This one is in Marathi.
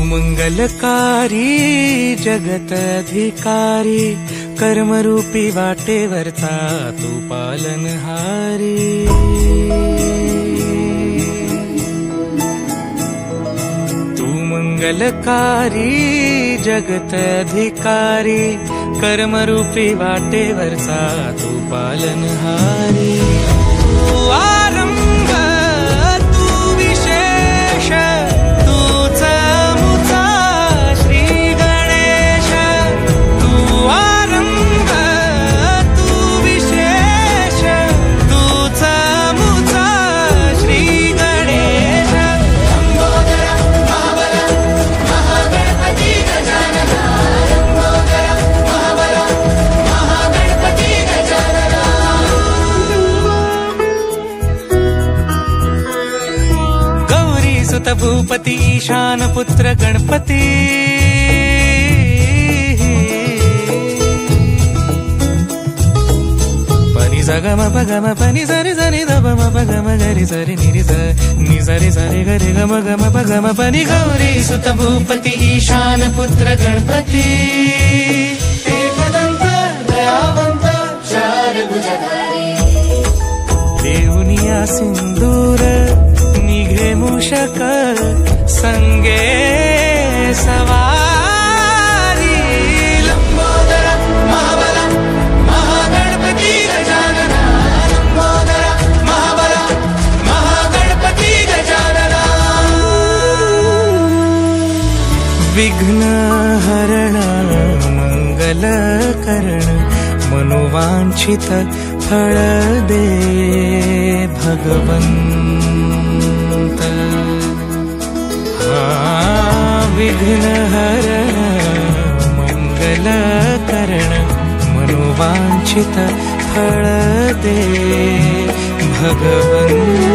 मंगलकारी जगत अधिकारी, कर्मरूपी वाटेवरचा तू पालनहारी। तू मंगलकारी जगत अधिकारी, कर्मरूपी वाटेवरचा तू पालनहारी। तू आरंभ तू विशेष, तूच मुचा श्री गणेश। तू आरंभ तू विशेष, तूच मुचा श्री गणेश। लंबोदर महाबल महागणपती गजानना, लंबोदर महाबल महागणपती गजानना। गौरी सुत भूपती ईशान पुत्र गणपती, पनि सगम पगम पनि सरि सरि दम पगम गरि सरि निरि स नि सरि सरि गरि गम गम पगम पनि। गौरी सुत भूपती ईशान पुत्र गणपती, एकदंत दयावंत चार भुजधारी। देऊनिया सिंदूर निघे मूषक, संगे सवारी। लंबोदर महाबल महागणपती गजानना, लंबोदर महाबल महागणपती गजानना। विघ्न हरण मंगल करण, मनोवांछित फळ दे भगवंत। विघ्न हरण मंगल करण, मनोवांछित फळ दे भगवंत।